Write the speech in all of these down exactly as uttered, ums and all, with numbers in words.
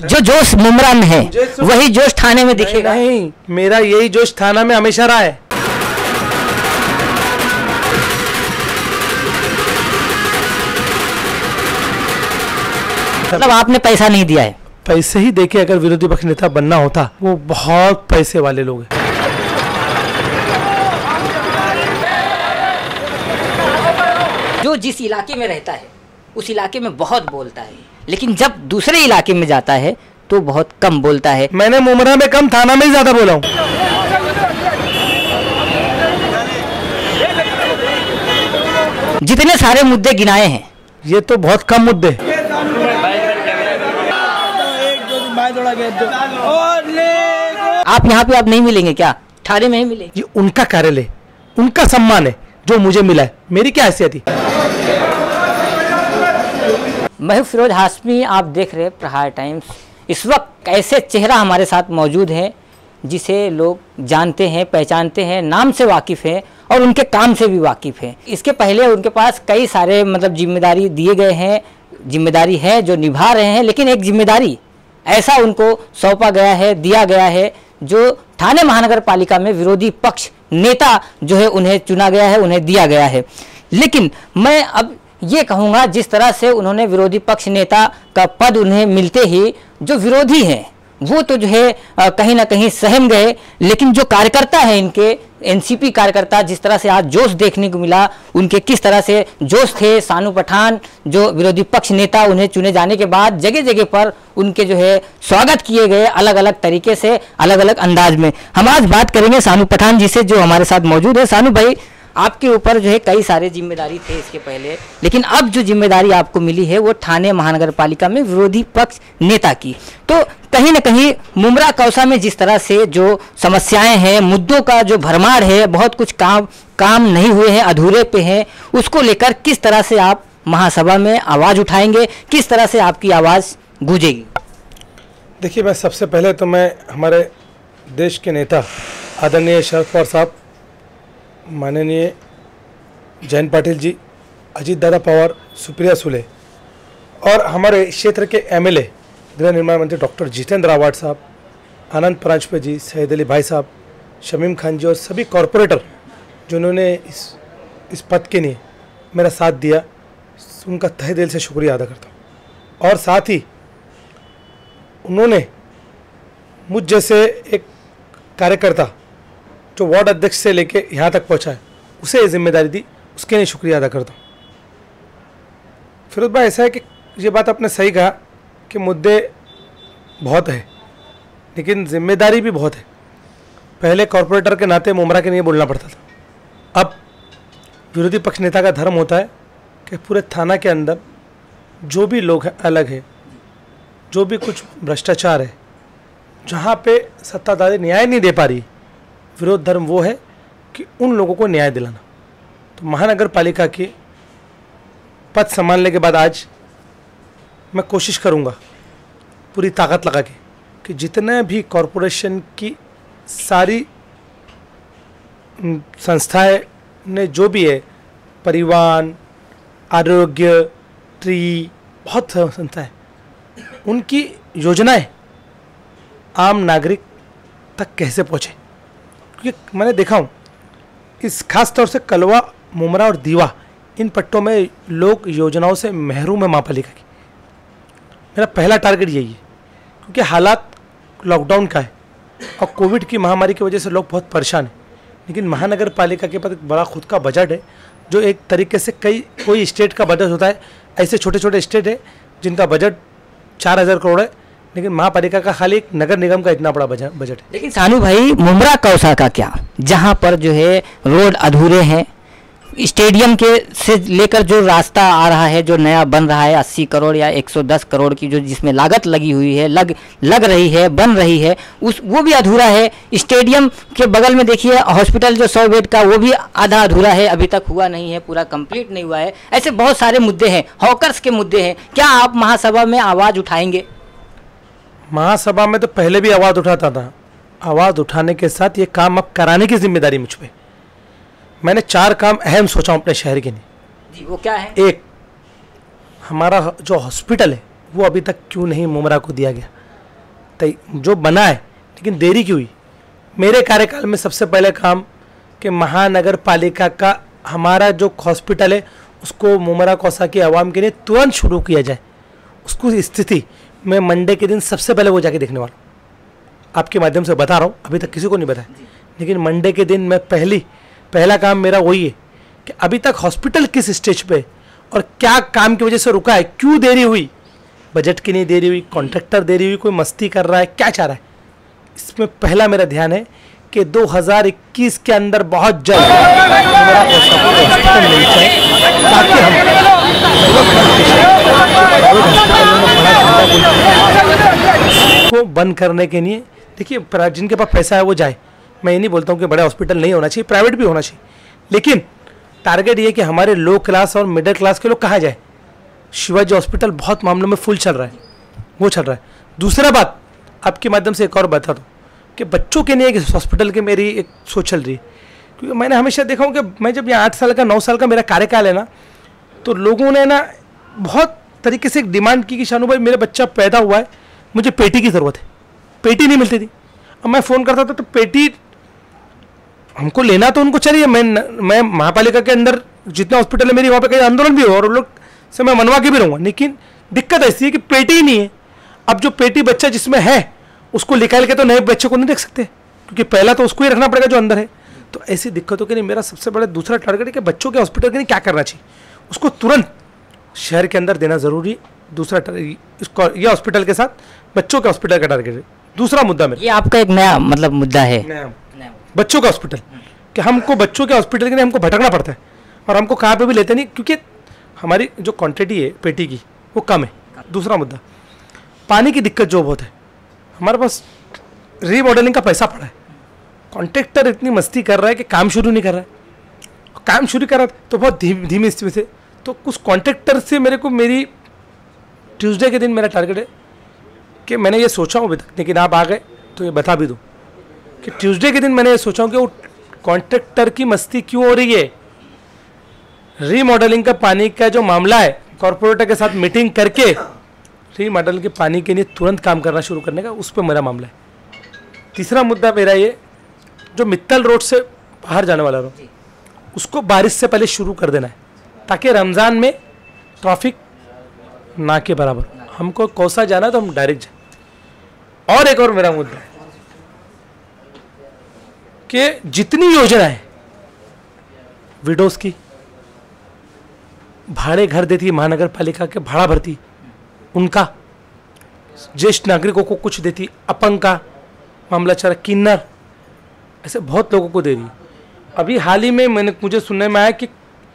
जो जोश मुमरा में है वही जोश थाने में दिखेगा। नहीं, नहीं, मेरा यही जोश थाना में हमेशा रहा है। मतलब आपने पैसा नहीं दिया है? पैसे ही देके अगर विरोधी पक्ष नेता बनना होता, वो बहुत पैसे वाले लोग हैं। जो जिस इलाके में रहता है उस इलाके में बहुत बोलता है, लेकिन जब दूसरे इलाके में जाता है तो बहुत कम बोलता है। मैंने मुमरा में कम, थाना में ही ज्यादा बोला हूँ। जितने सारे मुद्दे गिनाए हैं ये तो बहुत कम मुद्दे। आप यहाँ पे आप नहीं मिलेंगे क्या? थाने में ही मिलेंगे? ये उनका कार्यालय, उनका सम्मान है जो मुझे मिला है, मेरी क्या हैसियत है? मैं फिरोज हाशमी, आप देख रहे हैं प्रहार टाइम्स। इस वक्त ऐसे चेहरा हमारे साथ मौजूद है जिसे लोग जानते हैं, पहचानते हैं, नाम से वाकिफ़ हैं और उनके काम से भी वाकिफ़ हैं। इसके पहले उनके पास कई सारे मतलब जिम्मेदारी दिए गए हैं, जिम्मेदारी है जो निभा रहे हैं, लेकिन एक जिम्मेदारी ऐसा उनको सौंपा गया है, दिया गया है, जो थाने महानगर पालिका में विरोधी पक्ष नेता जो है उन्हें चुना गया है, उन्हें दिया गया है। लेकिन मैं अब ये कहूँगा, जिस तरह से उन्होंने विरोधी पक्ष नेता का पद उन्हें मिलते ही जो विरोधी हैं वो तो जो है कहीं ना कहीं सहम गए, लेकिन जो कार्यकर्ता है इनके एनसीपी कार्यकर्ता, जिस तरह से आज जोश देखने को मिला, उनके किस तरह से जोश थे। सानू पठान जो विरोधी पक्ष नेता, उन्हें चुने जाने के बाद जगह जगह पर उनके जो है स्वागत किए गए, अलग अलग तरीके से, अलग अलग अंदाज में। हम आज बात करेंगे सानू पठान जी से जो हमारे साथ मौजूद है। सानू भाई, आपके ऊपर जो है कई सारे जिम्मेदारी थे इसके पहले, लेकिन अब जो जिम्मेदारी आपको मिली है वो थाने महानगर पालिका में विरोधी पक्ष नेता की। तो कहीं ना कहीं मुमरा कौसा में जिस तरह से जो समस्याएं हैं, मुद्दों का जो भरमार है, बहुत कुछ काम काम नहीं हुए हैं, अधूरे पे हैं, उसको लेकर किस तरह से आप महासभा में आवाज़ उठाएंगे, किस तरह से आपकी आवाज़ गूंजेगी? देखिए, मैं सबसे पहले तो मैं हमारे देश के नेता आदरणीय शरद पवार साहब, माननीय जयंत पाटिल जी, अजीत दादा पवार, सुप्रिया सुले और हमारे क्षेत्र के एमएलए गृह निर्माण मंत्री डॉक्टर जितेंद्र आवाड साहब, आनंद परांजपे जी, सैयद अली भाई साहब, शमीम खान जी और सभी कॉरपोरेटर जिन्होंने इस इस पद के लिए मेरा साथ दिया, उनका तहे दिल से शुक्रिया अदा करता हूँ। और साथ ही उन्होंने मुझ जैसे एक कार्यकर्ता जो वार्ड अध्यक्ष से लेके यहाँ तक पहुँचा है, उसे ये जिम्मेदारी दी, उसके लिए शुक्रिया अदा करता हूँ। फिरोज भाई, ऐसा है कि ये बात आपने सही कहा कि मुद्दे बहुत है, लेकिन जिम्मेदारी भी बहुत है। पहले कॉरपोरेटर के नाते मुमरा के लिए बोलना पड़ता था, अब विरोधी पक्ष नेता का धर्म होता है कि पूरे थाना के अंदर जो भी लोग हैं अलग है, जो भी कुछ भ्रष्टाचार है, जहाँ पे सत्ताधारी न्याय नहीं दे पा रही, विरोध धर्म वो है कि उन लोगों को न्याय दिलाना। तो महानगर पालिका के पद संभालने के बाद आज मैं कोशिश करूंगा पूरी ताकत लगा के कि जितने भी कॉरपोरेशन की सारी संस्थाएं ने जो भी है, परिवहन, आरोग्य, ट्री, बहुत संस्थाएं, उनकी योजनाएं आम नागरिक तक कैसे पहुँचे। क्योंकि मैंने देखा हूँ इस खास तौर से कलवा, मुमरा और दीवा, इन पट्टों में लोग योजनाओं से महरूम है महापालिका की। मेरा पहला टारगेट यही है, क्योंकि हालात लॉकडाउन का है और कोविड की महामारी की वजह से लोग बहुत परेशान हैं, लेकिन महानगर पालिका के पास एक बड़ा खुद का बजट है, जो एक तरीके से कई कोई स्टेट का बजट होता है, ऐसे छोटे छोटे स्टेट है जिनका बजट चार हज़ार करोड़ है, लेकिन महापालिका का खाली एक नगर निगम का इतना बड़ा बजट है। लेकिन सानू भाई, मुमरा कौसा का क्या, जहां पर जो है रोड अधूरे हैं, स्टेडियम के से लेकर जो रास्ता आ रहा है, जो नया बन रहा है अस्सी करोड़ या एक सौ दस करोड़ की जो जिसमें लागत लगी हुई है, लग लग रही है, बन रही है, उस वो भी अधूरा है। स्टेडियम के बगल में देखिए हॉस्पिटल जो सौ बेड का, वो भी आधा अधूरा है, अभी तक हुआ नहीं है, पूरा कंप्लीट नहीं हुआ है। ऐसे बहुत सारे मुद्दे हैं, हॉकर्स के मुद्दे हैं। क्या आप महासभा में आवाज़ उठाएंगे? महासभा में तो पहले भी आवाज़ उठाता था, आवाज़ उठाने के साथ ये काम अब कराने की जिम्मेदारी मुझ पे। मैंने चार काम अहम सोचा हूँ अपने शहर के लिए। जी, वो क्या है? एक, हमारा जो हॉस्पिटल है वो अभी तक क्यों नहीं मुमरा को दिया गया। तय जो बना है, लेकिन देरी क्यों हुई? मेरे कार्यकाल में सबसे पहले काम कि महानगर पालिका का हमारा जो हॉस्पिटल है उसको मुमरा कौसा की आवाम के लिए तुरंत शुरू किया जाए। उसको स्थिति मैं मंडे के दिन सबसे पहले वो जाके देखने वाला हूँ। आपके माध्यम से बता रहा हूँ, अभी तक किसी को नहीं बताया, लेकिन मंडे के दिन मैं पहली पहला काम मेरा वही है कि अभी तक हॉस्पिटल किस स्टेज पे और क्या काम की वजह से रुका है, क्यों देरी हुई, बजट की नहीं देरी हुई, कॉन्ट्रैक्टर देरी हुई, कोई मस्ती कर रहा है, क्या चाह रहा है। इसमें पहला मेरा ध्यान है कि दो हज़ार इक्कीस के अंदर बहुत जल्द हमारा हॉस्पिटल मिल जाए ताकि हम को बंद करने के लिए, देखिए जिनके पास पैसा है वो जाए, मैं ये नहीं बोलता हूँ कि बड़ा हॉस्पिटल नहीं होना चाहिए, प्राइवेट भी होना चाहिए, लेकिन टारगेट ये कि हमारे लो क्लास और मिडिल क्लास के लोग कहाँ जाए। शिवाजी हॉस्पिटल बहुत मामलों में फुल चल रहा है, वो चल रहा है। दूसरा बात आपके माध्यम से एक और बता दूँ कि बच्चों के लिए एक हॉस्पिटल की मेरी एक सोच चल रही है, क्योंकि मैंने हमेशा देखा हूँ कि मैं जब यहाँ आठ साल का नौ साल का मेरा कार्यकाल है ना, तो लोगों ने ना बहुत तरीके से एक डिमांड की कि शानू भाई मेरा बच्चा पैदा हुआ है, मुझे पेटी की ज़रूरत है, पेटी नहीं मिलती थी। अब मैं फ़ोन करता था तो पेटी हमको लेना तो उनको चाहिए, मैं मैं महापालिका के अंदर जितना हॉस्पिटल है मेरी वहाँ पे कहीं आंदोलन भी हो और लोग से मैं मनवा के भी रहूँगा, लेकिन दिक्कत ऐसी है कि पेटी ही नहीं है। अब जो पेटी बच्चा जिसमें है उसको निकाल के तो नए बच्चे को नहीं देख सकते, क्योंकि पहला तो उसको ही रखना पड़ेगा जो अंदर है। तो ऐसी दिक्कतों के लिए मेरा सबसे बड़ा दूसरा टारगेट है कि बच्चों के हॉस्पिटल के लिए क्या करना चाहिए, उसको तुरंत शहर के अंदर देना ज़रूरी है। दूसरा इसको ये हॉस्पिटल के साथ बच्चों के हॉस्पिटल का टारगेट है। दूसरा मुद्दा मेरा, ये आपका एक नया मतलब मुद्दा है, नया बच्चों का हॉस्पिटल, कि हमको बच्चों के हॉस्पिटल के लिए हमको भटकना पड़ता है और हमको कहाँ पे भी लेते नहीं, क्योंकि हमारी जो क्वांटिटी है पेटी की वो कम है। दूसरा मुद्दा, पानी की दिक्कत जो बहुत है, हमारे पास रीमॉडलिंग का पैसा पड़ा है, कॉन्ट्रैक्टर इतनी मस्ती कर रहा है कि काम शुरू नहीं कर रहा है, काम शुरू कर रहा है तो बहुत धीमी धीमी स्थिति से। तो कुछ कॉन्ट्रैक्टर से मेरे को मेरी ट्यूसडे के दिन मेरा टारगेट है कि मैंने ये सोचा हूँ अभी तक, लेकिन आप आ गए तो ये बता भी दूँ कि ट्यूसडे के दिन मैंने ये सोचा हूँ कि वो कॉन्ट्रैक्टर की मस्ती क्यों हो रही है। रीमॉडलिंग का पानी का जो मामला है, कॉर्पोरेटर के साथ मीटिंग करके रीमॉडल के पानी के लिए तुरंत काम करना शुरू करने का, उस पर मेरा मामला है। तीसरा मुद्दा मेरा ये, जो मित्तल रोड से बाहर जाने वाला रोड, उसको बारिश से पहले शुरू कर देना है ताकि रमज़ान में ट्रैफिक ना के बराबर, हमको कौसा जाना तो हम डायरेक्ट जाए। और एक और मेरा मुद्दा है कि जितनी योजना है विडोज की, भाड़े घर देती है महानगर पालिका के, भाड़ा भरती उनका, ज्येष्ठ नागरिकों को कुछ देती, अपंग का मामला चला, किन्नर, ऐसे बहुत लोगों को दे रही है। अभी हाल ही में मैंने मुझे सुनने में आया कि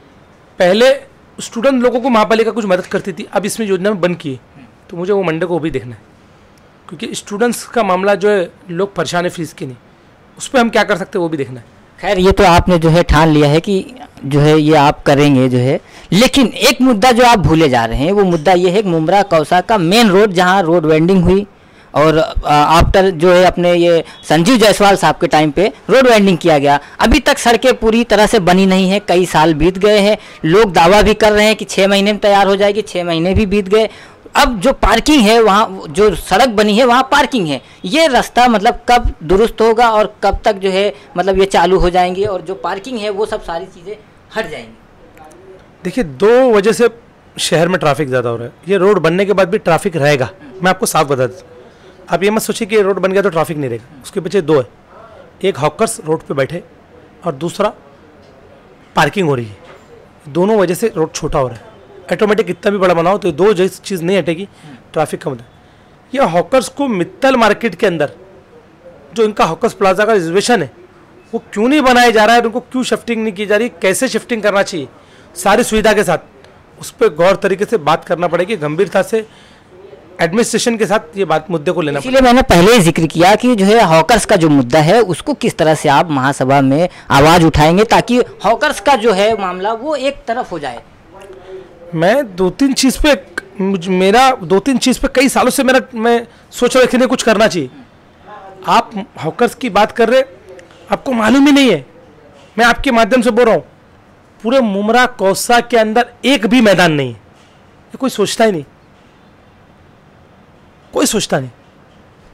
पहले स्टूडेंट लोगों को महापालिका कुछ मदद करती थी, अब इसमें योजना में बंद की है। तो मुझे वो मंडे को वो भी देखना है, क्योंकि स्टूडेंट्स का मामला जो है, लोग परेशान है फीस की नहीं, उस पर हम क्या कर सकते हैं वो भी देखना है। खैर ये तो आपने जो है ठान लिया है कि जो है ये आप करेंगे जो है, लेकिन एक मुद्दा जो आप भूले जा रहे हैं वो मुद्दा ये है कि मुमरा कौसा का मेन रोड, जहां रोड वेंडिंग हुई और आफ्टर जो है अपने ये संजीव जायसवाल साहब के टाइम पे रोड वेंडिंग किया गया, अभी तक सड़कें पूरी तरह से बनी नहीं है। कई साल बीत गए हैं, लोग दावा भी कर रहे हैं कि छः महीने में तैयार हो जाएगी, छः महीने भी बीत गए। अब जो पार्किंग है वहाँ, जो सड़क बनी है वहाँ पार्किंग है, ये रास्ता मतलब कब दुरुस्त होगा और कब तक जो है मतलब ये चालू हो जाएंगी और जो पार्किंग है वो सब सारी चीज़ें हट जाएंगी। देखिए, दो वजह से शहर में ट्रैफिक ज़्यादा हो रहा है। ये रोड बनने के बाद भी ट्रैफिक रहेगा, मैं आपको साफ बता दूँ। आप ये मत सोचिए कि रोड बन गया तो ट्रैफिक नहीं रहेगा, उसके पीछे दो है, एक हॉकर्स रोड पे बैठे और दूसरा पार्किंग हो रही है। दोनों वजह से रोड छोटा हो रहा है। ऑटोमेटिक कितना भी बड़ा बनाओ तो दो जैसी चीज़ नहीं हटेगी, ट्रैफिक कम होता है। यह हॉकर्स को मित्तल मार्केट के अंदर जो इनका हॉकर्स प्लाजा का रिजर्वेशन है वो क्यों नहीं बनाया जा रहा है, उनको क्यों शिफ्टिंग नहीं की जा रही, कैसे शिफ्टिंग करना चाहिए सारी सुविधा के साथ, उस पर गौर तरीके से बात करना पड़ेगी, गंभीरता से एडमिनिस्ट्रेशन के साथ ये बात मुद्दे को लेना। इसलिए मैंने पहले ही जिक्र किया कि जो है हॉकर्स का जो मुद्दा है उसको किस तरह से आप महासभा में आवाज़ उठाएंगे ताकि हॉकर्स का जो है मामला वो एक तरफ हो जाए। मैं दो तीन चीज़ पे मेरा दो तीन चीज़ पे कई सालों से मेरा मैं सोच रहा कि कुछ करना चाहिए। आप हॉकर्स की बात कर रहे, आपको मालूम ही नहीं है, मैं आपके माध्यम से बोल रहा हूँ, पूरे मुमरा कौसा के अंदर एक भी मैदान नहीं है। ये कोई सोचता ही नहीं, कोई सोचता नहीं।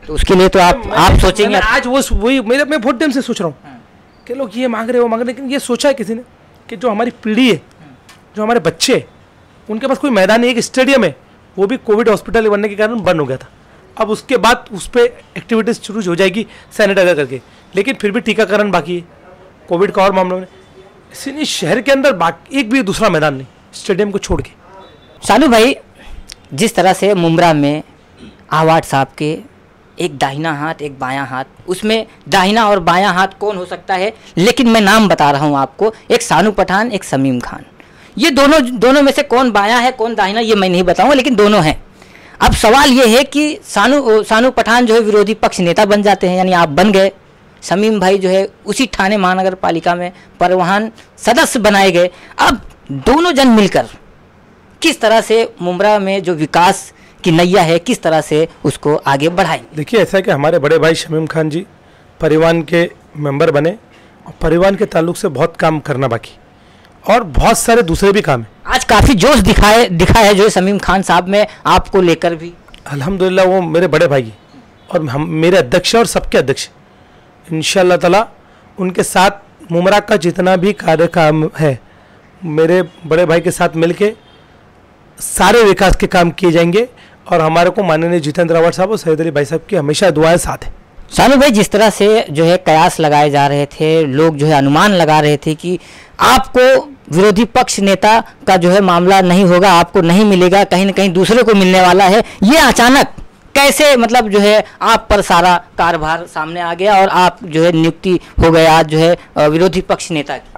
तो उसके लिए तो आप आप सोचेंगे। आज वो वही मेरे मैं बहुत टाइम से सोच रहा हूँ कि लोग ये मांग रहे वो मांग रहे, लेकिन ये सोचा है किसी ने कि जो हमारी पीढ़ी है, जो हमारे बच्चे हैं, उनके पास कोई मैदान नहीं है, एक स्टेडियम है, वो भी कोविड हॉस्पिटल बनने के कारण बंद हो गया था। अब उसके बाद उस पर एक्टिविटीज़ शुरू हो जाएगी सैनिटाइजर करके, लेकिन फिर भी टीकाकरण बाकी है कोविड का और मामलों में। इसलिए शहर के अंदर बाकी एक भी दूसरा मैदान नहीं स्टेडियम को छोड़ के। शानू भाई, जिस तरह से मुमरा में आवाड साहब के एक दाहिना हाथ एक बायां हाथ, उसमें दाहिना और बायां हाथ कौन हो सकता है, लेकिन मैं नाम बता रहा हूं आपको, एक सानू पठान एक शमीम खान। ये दोनों दोनों में से कौन बायां है कौन दाहिना ये मैं नहीं बताऊंगा, लेकिन दोनों हैं। अब सवाल ये है कि सानू सानू पठान जो है विरोधी पक्ष नेता बन जाते हैं, यानी आप बन गए। शमीम भाई जो है उसी ठाणे महानगर पालिका में परिवहन सदस्य बनाए गए। अब दोनों जन मिलकर किस तरह से मुमरा में जो विकास की नैया है किस तरह से उसको आगे बढ़ाएं। देखिए, ऐसा है कि हमारे बड़े भाई शमीम खान जी परिवहन के मेंबर बने और परिवहन के ताल्लुक से बहुत काम करना बाकी और बहुत सारे दूसरे भी काम है। आज काफ़ी जोश दिखाए दिखा है जो शमीम खान साहब में आपको लेकर भी। अल्हम्दुलिल्लाह, वो मेरे बड़े भाई और हम मेरे अध्यक्ष और सबके अध्यक्ष। इंशाअल्लाह ताला उनके साथ मुमरा का जितना भी कार्य काम है मेरे बड़े भाई के साथ मिलके सारे विकास के काम किए जाएंगे और हमारे को माननीय जितेंद्र आवाड साहब और सैयद अली भाई साहब की हमेशा दुआएं साथ है। शानू भाई, जिस तरह से जो है कयास लगाए जा रहे थे, लोग जो है अनुमान लगा रहे थे कि आपको विरोधी पक्ष नेता का जो है मामला नहीं होगा, आपको नहीं मिलेगा, कहीं ना कहीं दूसरे को मिलने वाला है, ये अचानक कैसे मतलब जो है आप पर सारा कारभार सामने आ गया और आप जो है नियुक्ति हो गए आज जो है विरोधी पक्ष नेता की?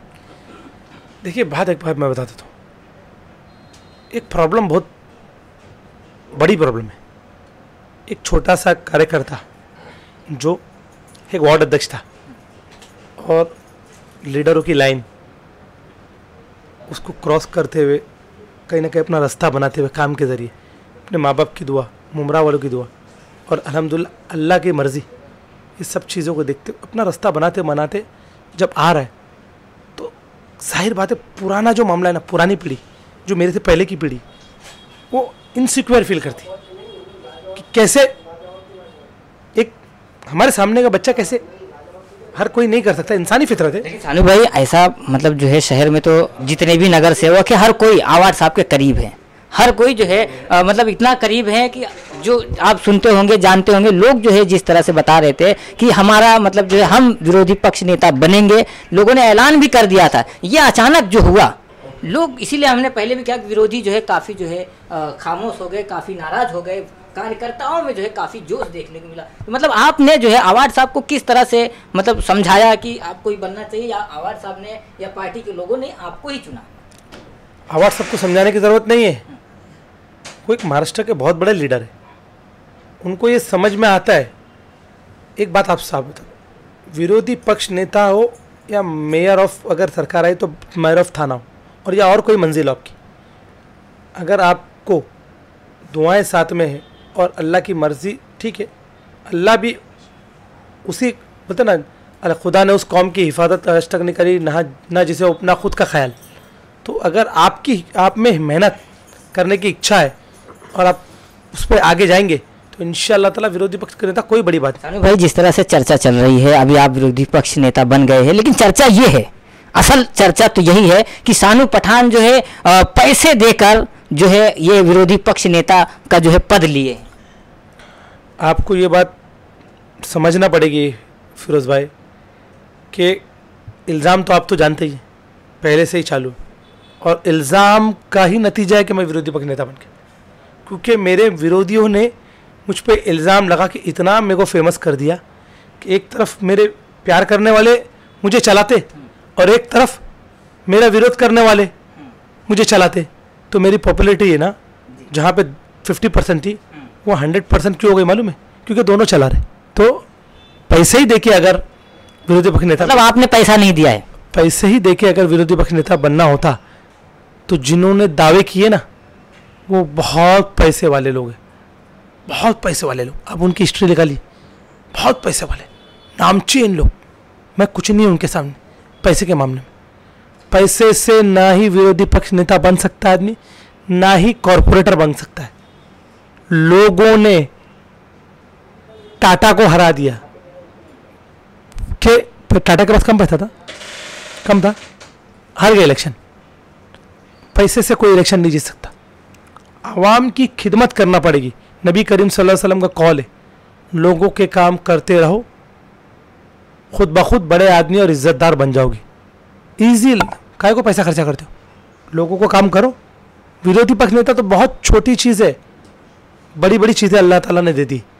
देखिए, बात एक बात मैं बता देता हूँ, एक प्रॉब्लम बहुत बड़ी प्रॉब्लम है। एक छोटा सा कार्यकर्ता जो एक वार्ड अध्यक्ष था और लीडरों की लाइन उसको क्रॉस करते हुए कहीं ना कहीं अपना रास्ता बनाते हुए काम के ज़रिए अपने माँ बाप की दुआ, मुमरा वालों की दुआ और अल्हम्दुलिल्लाह अल्लाह की मर्ज़ी, इस सब चीज़ों को देखते अपना रास्ता बनाते बनाते जब आ रहा है तो जाहिर बात है पुराना जो मामला है ना, पुरानी पीढ़ी जो मेरे से पहले की पीढ़ी, वो इनसिक्योर फील करती कि कैसे एक हमारे सामने का बच्चा कैसे, हर कोई नहीं कर सकता, इंसानी फितरत है। शानू भाई, ऐसा मतलब जो है शहर में तो जितने भी नगर सेवक है हर कोई आवाड साहब के करीब है, हर कोई जो है आ, मतलब इतना करीब है कि जो आप सुनते होंगे जानते होंगे, लोग जो है जिस तरह से बता रहे थे कि हमारा मतलब जो है हम विरोधी पक्ष नेता बनेंगे, लोगों ने ऐलान भी कर दिया था। ये अचानक जो हुआ, लोग इसीलिए हमने पहले भी कहा कि विरोधी जो है काफ़ी जो है खामोश हो गए, काफ़ी नाराज हो गए, कार्यकर्ताओं में जो है काफ़ी जोश देखने को मिला। तो मतलब आपने जो है आवाड साहब को किस तरह से मतलब समझाया कि आपको ही बनना चाहिए, या आवाड साहब ने या पार्टी के लोगों ने आपको ही चुना? आवाड साहब को समझाने की ज़रूरत नहीं है, वो एक महाराष्ट्र के बहुत बड़े लीडर है, उनको ये समझ में आता है। एक बात आप साफ बता, विरोधी पक्ष नेता हो या मेयर ऑफ, अगर सरकार आई तो मेयर ऑफ थाना हो और या और कोई मंजिल आपकी, अगर आपको दुआएं साथ में है और अल्लाह की मर्ज़ी, ठीक है, अल्लाह भी उसी बोलते ना, अल्लाह खुदा ने उस कौम की हिफाजत आज तक नहीं करी ना ना जिसे अपना खुद का ख्याल। तो अगर आपकी आप में मेहनत करने की इच्छा है और आप उस पर आगे जाएंगे तो इंशाअल्लाह ताला विरोधी पक्ष के नेता कोई बड़ी बात नहीं। भाई, जिस तरह से चर्चा चल रही है, अभी आप विरोधी पक्ष नेता बन गए हैं, लेकिन चर्चा ये है, असल चर्चा तो यही है कि सानू पठान जो है पैसे देकर जो है ये विरोधी पक्ष नेता का जो है पद लिए। आपको ये बात समझना पड़ेगी फिरोज़ भाई कि इल्ज़ाम तो आप तो जानते ही पहले से ही चालू, और इल्ज़ाम का ही नतीजा है कि मैं विरोधी पक्ष नेता बन गया, क्योंकि मेरे विरोधियों ने मुझ पे इल्ज़ाम लगा के इतना मेरे को फेमस कर दिया कि एक तरफ मेरे प्यार करने वाले मुझे चलाते और एक तरफ मेरा विरोध करने वाले मुझे चलाते, तो मेरी पॉपुलैरिटी है ना, जहाँ पे फिफ्टी परसेंट थी वो हंड्रेड परसेंट क्यों हो गई मालूम है? क्योंकि दोनों चला रहे। तो पैसे ही देके अगर विरोधी पक्ष नेता, मतलब आपने पैसा नहीं दिया है, पैसे ही देके अगर विरोधी पक्ष नेता बनना होता तो जिन्होंने दावे किए ना वो बहुत पैसे वाले लोग हैं, बहुत पैसे वाले लोग। अब उनकी हिस्ट्री निकाली, बहुत पैसे वाले नामचीन लोग। मैं कुछ नहीं हूँ उनके सामने पैसे के मामले में। पैसे से ना ही विरोधी पक्ष नेता बन सकता है आदमी, ना ही कॉरपोरेटर बन सकता है। लोगों ने टाटा को हरा दिया कि टाटा के पास कम पैसा था, कम था, हार गया इलेक्शन। पैसे से कोई इलेक्शन नहीं जीत सकता, आवाम की खिदमत करना पड़ेगी। नबी करीम सल्लल्लाहु अलैहि वसल्लम का कॉल है, लोगों के काम करते रहो, खुद ब खुद बड़े आदमी और इज्जतदार बन जाओगे। ईजी, काहे को पैसा खर्चा करते हो, लोगों को काम करो। विरोधी पक्ष नेता तो बहुत छोटी चीज़ है, बड़ी बड़ी चीज़ें अल्लाह ताला ने दे दी।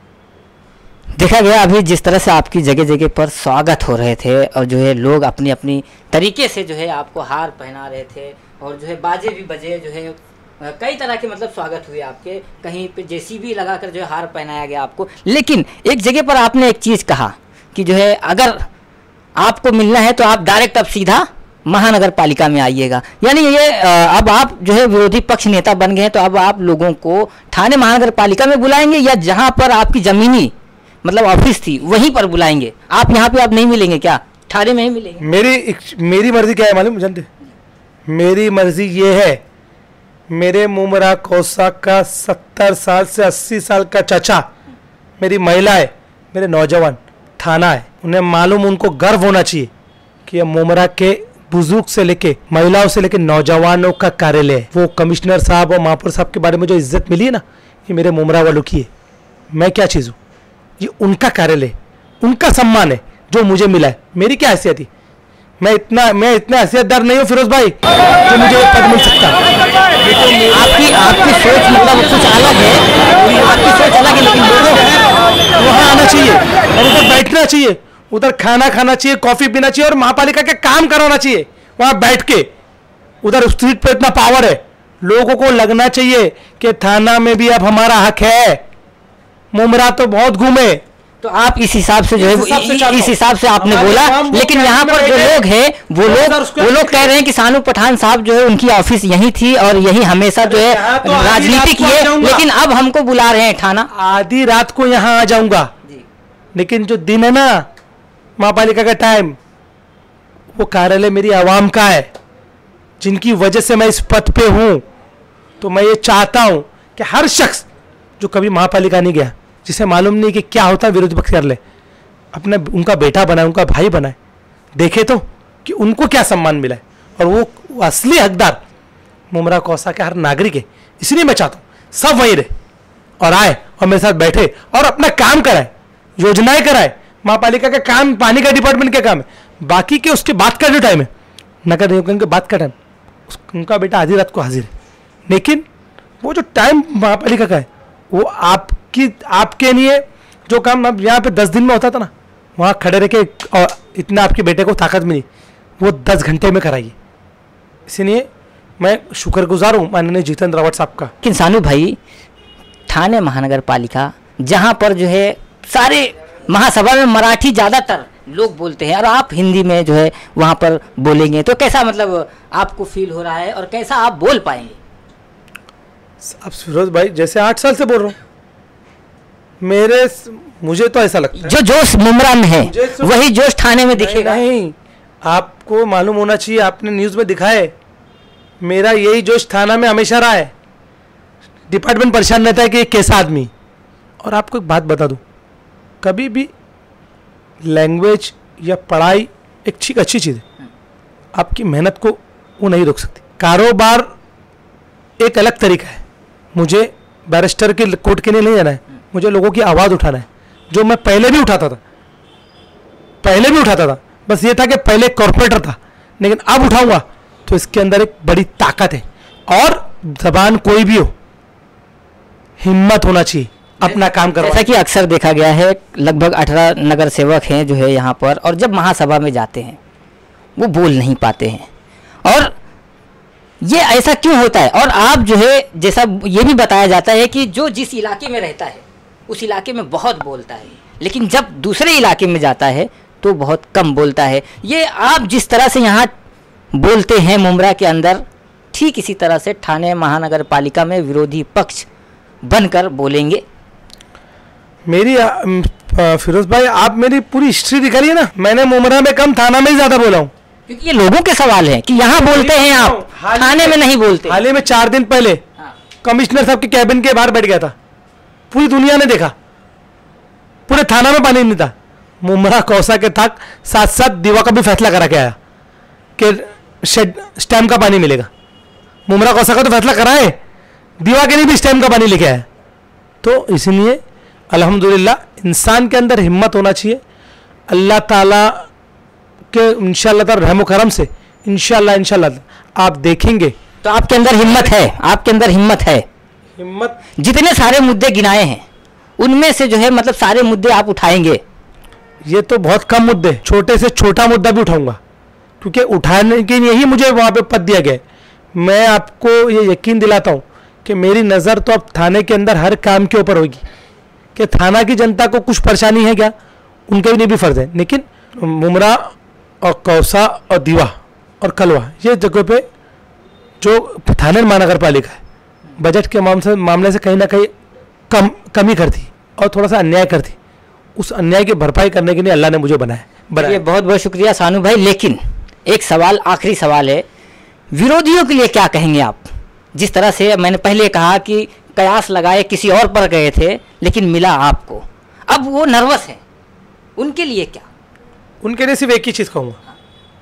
देखा गया अभी जिस तरह से आपकी जगह जगह पर स्वागत हो रहे थे और जो है लोग अपनी अपनी तरीके से जो है आपको हार पहना रहे थे और जो है बाजे भी बजे, जो है कई तरह के मतलब स्वागत हुए आपके, कहीं पे जेसीबी लगाकर जो है हार पहनाया गया आपको। लेकिन एक जगह पर आपने एक चीज़ कहा कि जो है अगर आपको मिलना है तो आप डायरेक्ट अब सीधा महानगर पालिका में आइएगा, यानी ये अब आप जो है विरोधी पक्ष नेता बन गए हैं तो अब आप लोगों को थाने महानगर पालिका में बुलाएंगे या जहां पर आपकी जमीनी मतलब ऑफिस थी वहीं पर बुलाएंगे? आप यहाँ पे आप नहीं मिलेंगे क्या, थाने में ही मिलेंगे? मेरी मेरी मर्जी क्या है मालूम जानते? मेरी मर्जी ये है, मेरे मुमरा कोसा का सत्तर साल से अस्सी साल का चाचा, मेरी महिला है, मेरे नौजवान थाना है, उन्हें मालूम, उनको गर्व होना चाहिए कि मुमरा के बुजुर्ग से लेके महिलाओं से लेके नौजवानों का कार्यालय है। वो कमिश्नर साहब और महापौर साहब के बारे में जो इज्जत मिली है ना, ये मेरे मुमरा वालों की है। मैं क्या चीज़ हूँ, ये उनका कार्यालय, उनका सम्मान है जो मुझे मिला है। मेरी क्या हैसियत है, मैं इतना मैं इतना हैसियतदार नहीं हूँ फिरोज भाई कि मुझे ये पद मिल सकता। आपकी आपकी सोच मतलब कुछ अलग है, आपकी सोच अलग है, लेकिन लोगों को वहाँ आना चाहिए और उधर बैठना चाहिए, उधर खाना खाना चाहिए, कॉफी पीना चाहिए और महापालिका के काम कराना चाहिए वहाँ बैठ के। उधर स्ट्रीट पे इतना पावर है, लोगों को लगना चाहिए कि थाना में भी अब हमारा हक है। मुमरा तो बहुत घूमे, तो आप इस हिसाब से जो है इस हिसाब से आपने बोला, लेकिन यहाँ पर जो लोग हैं वो लोग वो लोग कह रहे हैं कि सानू पठान साहब जो है उनकी ऑफिस यहीं थी और यही हमेशा जो है राजनीति की है, लेकिन अब हमको बुला रहे हैं थाना। आधी रात को यहाँ आ जाऊंगा, लेकिन जो दिन है ना महापालिका का टाइम, वो कार्यालय मेरी आवाम का है, जिनकी वजह से मैं इस पद पे हूँ। तो मैं ये चाहता हूँ कि हर शख्स जो कभी महापालिका नहीं गया, जिसे मालूम नहीं कि क्या होता है विरोधी पक्ष कार्यालय, अपने उनका बेटा बनाए, उनका भाई बनाए, देखे तो कि उनको क्या सम्मान मिला है। और वो, वो असली हकदार मुमरा कौसा के हर नागरिक है। इसलिए मैं चाहता हूँ सब वहीं रहे और आए और मेरे साथ बैठे और अपना काम कराए, योजनाएं कराए। महापालिका का काम, पानी का डिपार्टमेंट का काम है, बाकी के उसके बात का जो टाइम है, नगर निगम के बात का टाइम, उनका बेटा आधी रात को हाजिर है। लेकिन वो जो टाइम महापालिका का है, वो आपकी आपके लिए जो काम अब यहाँ पे दस दिन में होता था ना, वहाँ खड़े रह के और इतना आपके बेटे को ताकत मिली, वो दस घंटे में कराइए। इसलिए मैं शुक्रगुजार हूँ माननीय जितेंद्र रावत साहब का। लेकिन सानू भाई, थाने महानगर पालिका जहाँ पर जो है सारे महासभा में मराठी ज़्यादातर लोग बोलते हैं और आप हिंदी में जो है वहाँ पर बोलेंगे, तो कैसा मतलब आपको फील हो रहा है और कैसा आप बोल पाएंगे? अब फिरोज भाई जैसे आठ साल से बोल रहा हूँ, मेरे मुझे तो ऐसा लगता है जो जोश मुमरा में है वही जोश थाने में दिखेगा। नहीं, नहीं, आपको मालूम होना चाहिए, आपने न्यूज़ में दिखा है, मेरा यही जोश थाना में हमेशा रहा है। डिपार्टमेंट परेशान रहता है कि कैसा आदमी। और आपको एक बात बता दूं, कभी भी लैंग्वेज या पढ़ाई एक ठीक अच्छी चीज़ है, आपकी मेहनत को वो नहीं रोक सकती। कारोबार एक अलग तरीका है। मुझे बैरिस्टर के कोर्ट के लिए नहीं जाना है, मुझे लोगों की आवाज़ उठाना है, जो मैं पहले भी उठाता था पहले भी उठाता था बस ये था कि पहले कॉर्पोरेटर था, लेकिन अब उठाऊंगा तो इसके अंदर एक बड़ी ताकत है। और जबान कोई भी हो, हिम्मत होना चाहिए अपना काम करो। जैसा कि अक्सर देखा गया है, लगभग अठारह नगर सेवक हैं जो है यहाँ पर, और जब महासभा में जाते हैं वो बोल नहीं पाते हैं। और ये ऐसा क्यों होता है? और आप जो है, जैसा ये भी बताया जाता है कि जो जिस इलाके में रहता है उस इलाके में बहुत बोलता है, लेकिन जब दूसरे इलाके में जाता है तो बहुत कम बोलता है। ये आप जिस तरह से यहाँ बोलते हैं मुमरा के अंदर, ठीक इसी तरह से ठाणे महानगर पालिका में विरोधी पक्ष बनकर बोलेंगे। मेरी फिरोज भाई, आप मेरी पूरी हिस्ट्री दिखाइए ना, मैंने मुमरा में कम, थाना में ही ज्यादा बोला हूँ। क्योंकि ये लोगों के सवाल है कि यहाँ बोलते हैं आप, थाने में नहीं बोलते। हाल ही में चार दिन पहले हाँ। कमिश्नर साहब के कैबिन के बाहर बैठ गया था, पूरी दुनिया ने देखा। पूरे थाना में पानी नहीं था, मुमरा कौसा के तक साथ साथ दीवा का भी फैसला करा के आया कि शेड स्टैम्प का पानी मिलेगा। मुमरा कौसा का तो फैसला कराए, दीवा के लिए भी स्टैम्प का पानी लेके आया। तो इसलिए अल्हम्दुलिल्लाह इंसान के अंदर हिम्मत होना चाहिए। अल्लाह ताला के इंशाअल्लाह ताला रहम करम से इंशाअल्लाह इंशाअल्लाह आप देखेंगे। तो आपके अंदर हिम्मत है, आपके अंदर हिम्मत है। हिम्मत, जितने जितने सारे मुद्दे गिनाए हैं उनमें से जो है मतलब सारे मुद्दे आप उठाएंगे। ये तो बहुत कम मुद्दे, छोटे से छोटा मुद्दा भी उठाऊंगा, क्योंकि उठाने के लिए ही मुझे वहाँ पे पद दिया गया है। मैं आपको ये यकीन दिलाता हूँ कि मेरी नज़र तो अब थाने के अंदर हर काम के ऊपर होगी कि थाना की जनता को कुछ परेशानी है क्या, उनके लिए भी फ़र्ज़ है। लेकिन मुमरा और कौसा और दीवा और कलवा ये जगह पे जो थाने महानगर पालिका है बजट के मामले मामले से कहीं ना कहीं कम कमी करती और थोड़ा सा अन्याय करती, उस अन्याय की भरपाई करने के लिए अल्लाह ने मुझे बनाया बनाया। ये बहुत बहुत शुक्रिया सानू भाई। लेकिन एक सवाल, आखिरी सवाल है, विरोधियों के लिए क्या कहेंगे आप? जिस तरह से मैंने पहले कहा कि कयास लगाए किसी और पर गए थे लेकिन मिला आपको, अब वो नर्वस है, उनके लिए क्या? उनके लिए सिर्फ एक ही चीज़ कहूँगा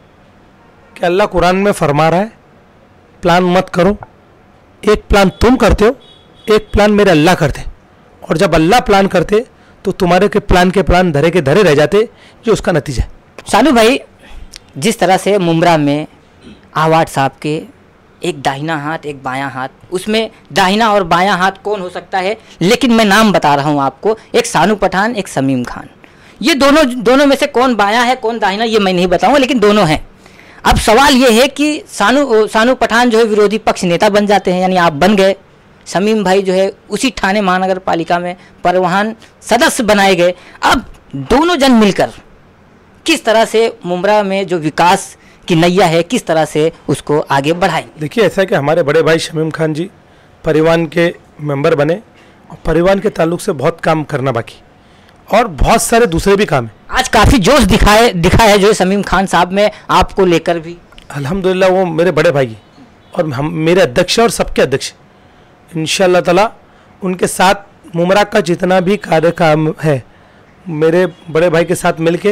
कि अल्लाह कुरान में फरमा रहा है, प्लान मत करो, एक प्लान तुम करते हो, एक प्लान मेरे अल्लाह करते। और जब अल्लाह प्लान करते तो तुम्हारे के प्लान के प्लान धरे के धरे रह जाते, ये उसका नतीजा है। सानू भाई, जिस तरह से मुमरा में आवाट साहब के एक दाहिना हाथ एक बायां हाथ, उसमें दाहिना और बायां हाथ कौन हो सकता है, लेकिन मैं नाम बता रहा हूं आपको, एक सानू पठान एक समीम खान। ये दोनों दोनों में से कौन बायां है कौन दाहिना ये मैं नहीं बताऊंगा, लेकिन दोनों हैं। अब सवाल ये है कि सानू सानू पठान जो है विरोधी पक्ष नेता बन जाते हैं, यानी आप बन गए। समीम भाई जो है उसी ठाणे महानगर पालिका में परिवहन सदस्य बनाए गए। अब दोनों जन मिलकर किस तरह से मुमरा में जो विकास की नैया है किस तरह से उसको आगे बढ़ाएंगे? देखिए, ऐसा है कि हमारे बड़े भाई शमीम खान जी परिवहन के मेंबर बने और परिवहन के ताल्लुक से बहुत काम करना बाकी और बहुत सारे दूसरे भी काम हैं। आज काफ़ी जोश दिखाए दिखा है जो है समीम खान साहब में आपको लेकर भी। अल्हम्दुलिल्लाह वो मेरे बड़े भाई हैं और हम मेरे अध्यक्ष और सबके अध्यक्ष। इंशाअल्लाह ताला उनके साथ मुमरा का जितना भी कार्य काम है मेरे बड़े भाई के साथ मिलके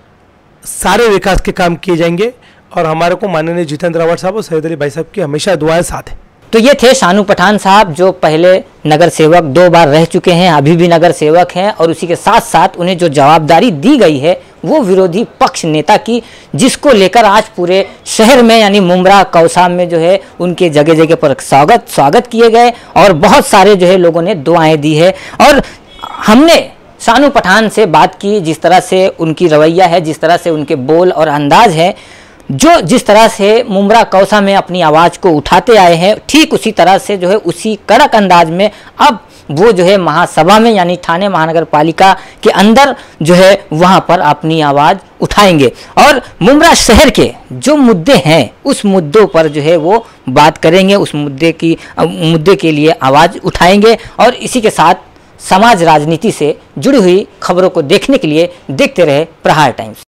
सारे विकास के काम किए जाएंगे और हमारे को माननीय जितेंद्र अवार्ड साहब और सैयद अली भाई साहब की हमेशा दुआएं साथ हैं। तो ये थे सानू पठान साहब जो पहले नगर सेवक दो बार रह चुके हैं, अभी भी नगर सेवक हैं और उसी के साथ साथ उन्हें जो जवाबदारी दी गई है वो विरोधी पक्ष नेता की, जिसको लेकर आज पूरे शहर में यानी मुमरा कौसा में जो है उनके जगह जगह पर स्वागत स्वागत किए गए और बहुत सारे जो है लोगों ने दुआएं दी है। और हमने सानू पठान से बात की, जिस तरह से उनकी रवैया है, जिस तरह से उनके बोल और अंदाज है, जो जिस तरह से मुमरा कौसा में अपनी आवाज़ को उठाते आए हैं, ठीक उसी तरह से जो है उसी कड़क अंदाज में अब वो जो है महासभा में यानी ठाणे महानगर पालिका के अंदर जो है वहाँ पर अपनी आवाज़ उठाएंगे और मुमरा शहर के जो मुद्दे हैं उस मुद्दों पर जो है वो बात करेंगे, उस मुद्दे की मुद्दे के लिए आवाज़ उठाएंगे। और इसी के साथ समाज राजनीति से जुड़ी हुई खबरों को देखने के लिए देखते रहे प्रहार टाइम्स।